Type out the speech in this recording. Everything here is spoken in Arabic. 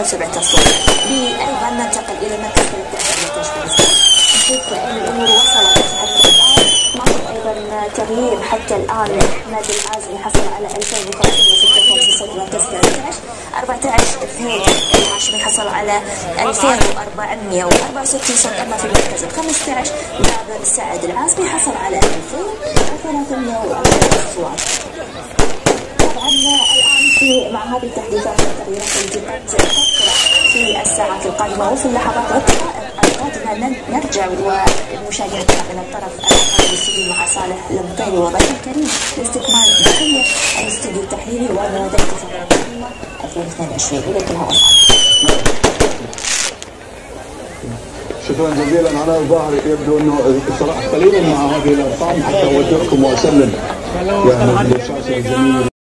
7 أصوات. أيضا ننتقل إلى مركز 13 نشوف أن الأمور وصلت حتى الآن. نلاحظ أيضا تغيير حتى الآن. أحمد العازمي حصل على 2556 صوت مركز 13. 14 2 الهاشمي حصل على 2464 صوت. أما في المركز 15 ناظر سعد العازمي حصل على 2304 أصوات. طبعا الآن مع هذه التحديثات والتغييرات التي قد تطرح في الساعات القادمة وفي اللحظات القادمة نرجع ومشاهدتنا إلى الطرف الآخر الاستديو مع صالح لمطيري وضيف الكريم لاستكمال بقية الاستديو التحليلي وموضوع فقرة 2022. إليك الهواء. شكرا جزيلا. على الظاهر يبدو انه صراحه قليلا مع هذه الارقام حتى اوجهكم واسلم يعني للشاشه الجميله.